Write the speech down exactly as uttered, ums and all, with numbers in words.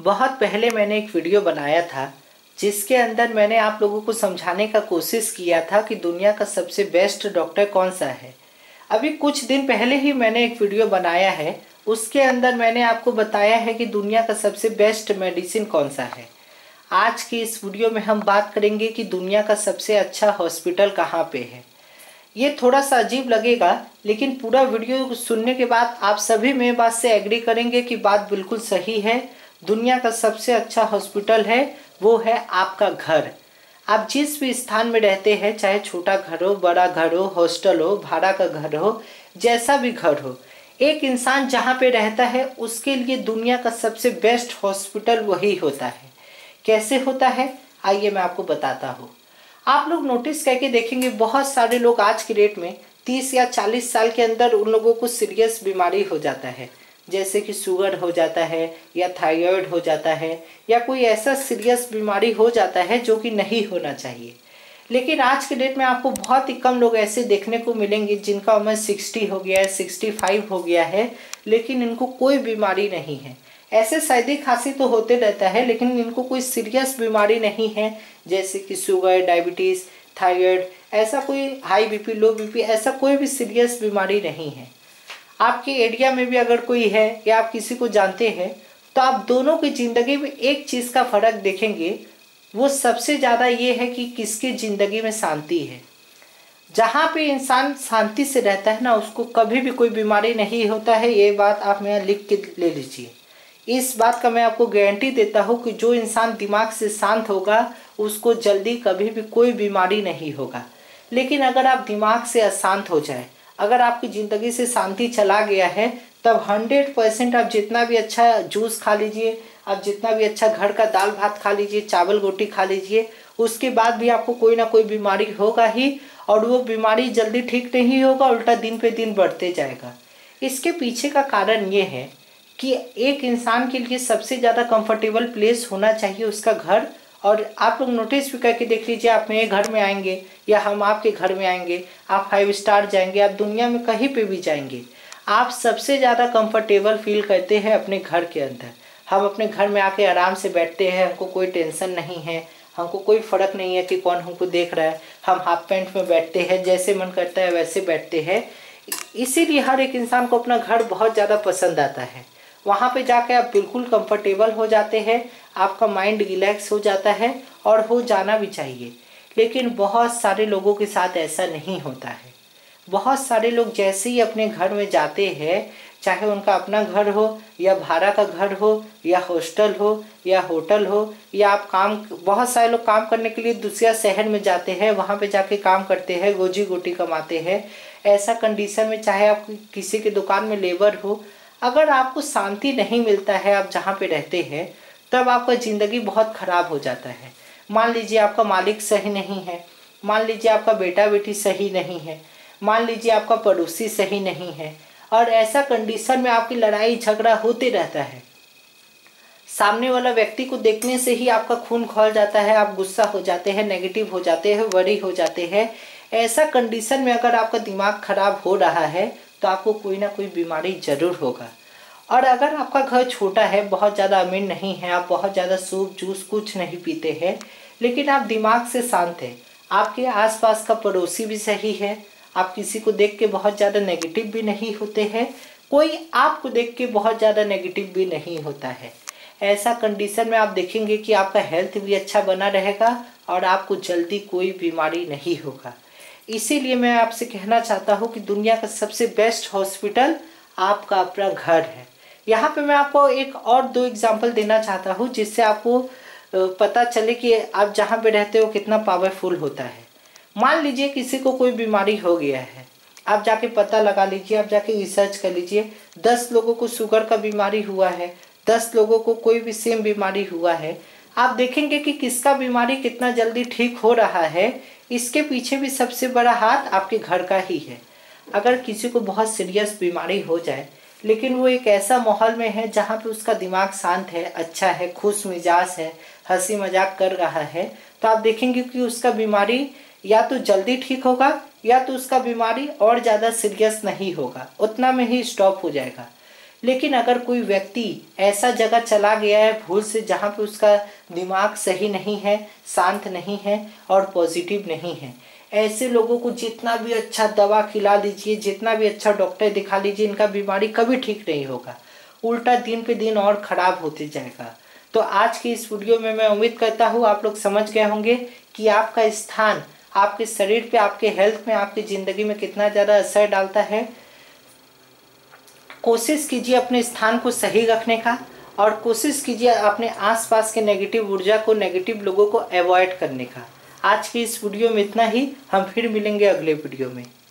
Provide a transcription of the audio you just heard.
बहुत पहले मैंने एक वीडियो बनाया था जिसके अंदर मैंने आप लोगों को समझाने का कोशिश किया था कि दुनिया का सबसे बेस्ट डॉक्टर कौन सा है। अभी कुछ दिन पहले ही मैंने एक वीडियो बनाया है, उसके अंदर मैंने आपको बताया है कि दुनिया का सबसे बेस्ट मेडिसिन कौन सा है। आज की इस वीडियो में हम बात करेंगे कि दुनिया का सबसे अच्छा हॉस्पिटल कहाँ पे है। ये थोड़ा सा अजीब लगेगा, लेकिन पूरा वीडियो सुनने के बाद आप सभी मेरे बात से एग्री करेंगे कि बात बिल्कुल सही है। दुनिया का सबसे अच्छा हॉस्पिटल है वो है आपका घर। आप जिस भी स्थान में रहते हैं, चाहे छोटा घर हो, बड़ा घर हो, हॉस्टल हो, भाड़ा का घर हो, जैसा भी घर हो, एक इंसान जहाँ पे रहता है उसके लिए दुनिया का सबसे बेस्ट हॉस्पिटल वही होता है। कैसे होता है आइए मैं आपको बताता हूँ। आप लोग नोटिस करके देखेंगे, बहुत सारे लोग आज की डेट में तीस या चालीस साल के अंदर उन लोगों को सीरियस बीमारी हो जाता है, जैसे कि शुगर हो जाता है या थायराइड हो जाता है या कोई ऐसा सीरियस बीमारी हो जाता है जो कि नहीं होना चाहिए। लेकिन आज के डेट में आपको बहुत ही कम लोग ऐसे देखने को मिलेंगे जिनका उम्र साठ हो गया है, पैंसठ हो गया है, लेकिन इनको कोई बीमारी नहीं है। ऐसे सर्दी खांसी तो होते रहता है, लेकिन इनको कोई सीरियस बीमारी नहीं है, जैसे कि शुगर, डायबिटीज़, थायराइड, ऐसा कोई हाई बीपी, लो बीपी, ऐसा कोई भी सीरियस बीमारी नहीं है। आपके एरिया में भी अगर कोई है या आप किसी को जानते हैं तो आप दोनों की ज़िंदगी में एक चीज़ का फ़र्क देखेंगे, वो सबसे ज़्यादा ये है कि किसकी ज़िंदगी में शांति है। जहाँ पे इंसान शांति से रहता है ना, उसको कभी भी कोई बीमारी नहीं होता है। ये बात आप मेरा लिख के ले लीजिए। इस बात का मैं आपको गारंटी देता हूँ कि जो इंसान दिमाग से शांत होगा उसको जल्दी कभी भी कोई बीमारी नहीं होगा। लेकिन अगर आप दिमाग से अशांत हो जाए, अगर आपकी ज़िंदगी से शांति चला गया है, तब हंड्रेड परसेंट आप जितना भी अच्छा जूस खा लीजिए, आप जितना भी अच्छा घर का दाल भात खा लीजिए, चावल रोटी खा लीजिए, उसके बाद भी आपको कोई ना कोई बीमारी होगा ही, और वो बीमारी जल्दी ठीक नहीं होगा, उल्टा दिन पे दिन बढ़ते जाएगा। इसके पीछे का कारण ये है कि एक इंसान के लिए सबसे ज़्यादा कंफर्टेबल प्लेस होना चाहिए उसका घर। और आप लोग नोटिस भी करके देख लीजिए, आप मेरे घर में आएंगे या हम आपके घर में आएंगे, आप फाइव स्टार जाएंगे, आप दुनिया में कहीं पे भी जाएंगे, आप सबसे ज़्यादा कंफर्टेबल फील करते हैं अपने घर के अंदर। हम अपने घर में आके आराम से बैठते हैं, हमको कोई टेंशन नहीं है, हमको कोई फ़र्क नहीं है कि कौन हमको देख रहा है। हम हाफ पैंट में बैठते हैं, जैसे मन करता है वैसे बैठते हैं। इसीलिए हर एक इंसान को अपना घर बहुत ज़्यादा पसंद आता है। वहाँ पे जाके आप बिल्कुल कंफर्टेबल हो जाते हैं, आपका माइंड रिलैक्स हो जाता है, और हो जाना भी चाहिए। लेकिन बहुत सारे लोगों के साथ ऐसा नहीं होता है। बहुत सारे लोग जैसे ही अपने घर में जाते हैं, चाहे उनका अपना घर हो या भाड़ा का घर हो या हॉस्टल हो या होटल हो, या आप काम, बहुत सारे लोग काम करने के लिए दूसरे शहर में जाते हैं, वहाँ पे जाके काम करते हैं, रोजी रोटी कमाते हैं। ऐसा कंडीशन में चाहे आप किसी के दुकान में लेबर हो, अगर आपको शांति नहीं मिलता है आप जहाँ पे रहते हैं, तब आपका ज़िंदगी बहुत ख़राब हो जाता है। मान लीजिए आपका मालिक सही नहीं है, मान लीजिए आपका बेटा बेटी सही नहीं है, मान लीजिए आपका पड़ोसी सही नहीं है, और ऐसा कंडीशन में आपकी लड़ाई झगड़ा होते रहता है। सामने वाला व्यक्ति को देखने से ही आपका खून खौल जाता है, आप गुस्सा हो जाते हैं, नेगेटिव हो जाते हैं, वरी हो जाते हैं। ऐसा कंडीशन में अगर आपका दिमाग खराब हो रहा है तो आपको कोई ना कोई बीमारी ज़रूर होगा। और अगर आपका घर छोटा है, बहुत ज़्यादा अमीर नहीं है, आप बहुत ज़्यादा सूप जूस कुछ नहीं पीते हैं, लेकिन आप दिमाग से शांत हैं, आपके आसपास का पड़ोसी भी सही है, आप किसी को देख के बहुत ज़्यादा नेगेटिव भी नहीं होते हैं, कोई आपको देख के बहुत ज़्यादा नेगेटिव भी नहीं होता है, ऐसा कंडीशन में आप देखेंगे कि आपका हेल्थ भी अच्छा बना रहेगा और आपको जल्दी कोई बीमारी नहीं होगा। इसीलिए मैं आपसे कहना चाहता हूँ कि दुनिया का सबसे बेस्ट हॉस्पिटल आपका अपना घर है। यहाँ पे मैं आपको एक और दो एग्जांपल देना चाहता हूँ, जिससे आपको पता चले कि आप जहाँ पे रहते हो कितना पावरफुल होता है। मान लीजिए किसी को कोई बीमारी हो गया है, आप जाके पता लगा लीजिए, आप जाके रिसर्च कर लीजिए, दस लोगों को शुगर का बीमारी हुआ है, दस लोगों को कोई भी सेम बीमारी हुआ है, आप देखेंगे कि किसका बीमारी कितना जल्दी ठीक हो रहा है। इसके पीछे भी सबसे बड़ा हाथ आपके घर का ही है। अगर किसी को बहुत सीरियस बीमारी हो जाए, लेकिन वो एक ऐसा माहौल में है जहाँ पे उसका दिमाग शांत है, अच्छा है, खुश मिजाज है, हंसी मजाक कर रहा है, तो आप देखेंगे कि उसका बीमारी या तो जल्दी ठीक होगा या तो उसका बीमारी और ज़्यादा सीरियस नहीं होगा, उतना में ही स्टॉप हो जाएगा। लेकिन अगर कोई व्यक्ति ऐसा जगह चला गया है भूल से जहाँ पे उसका दिमाग सही नहीं है, शांत नहीं है और पॉजिटिव नहीं है, ऐसे लोगों को जितना भी अच्छा दवा खिला लीजिए, जितना भी अच्छा डॉक्टर दिखा लीजिए, इनका बीमारी कभी ठीक नहीं होगा, उल्टा दिन पे दिन और ख़राब होते जाएगा। तो आज की इस वीडियो में मैं उम्मीद करता हूँ आप लोग समझ गए होंगे कि आपका स्थान आपके शरीर पे, आपके हेल्थ में, आपकी ज़िंदगी में कितना ज़्यादा असर डालता है। कोशिश कीजिए अपने स्थान को सही रखने का और कोशिश कीजिए अपने आसपास के नेगेटिव ऊर्जा को, नेगेटिव लोगों को अवॉइड करने का। आज की इस वीडियो में इतना ही, हम फिर मिलेंगे अगले वीडियो में।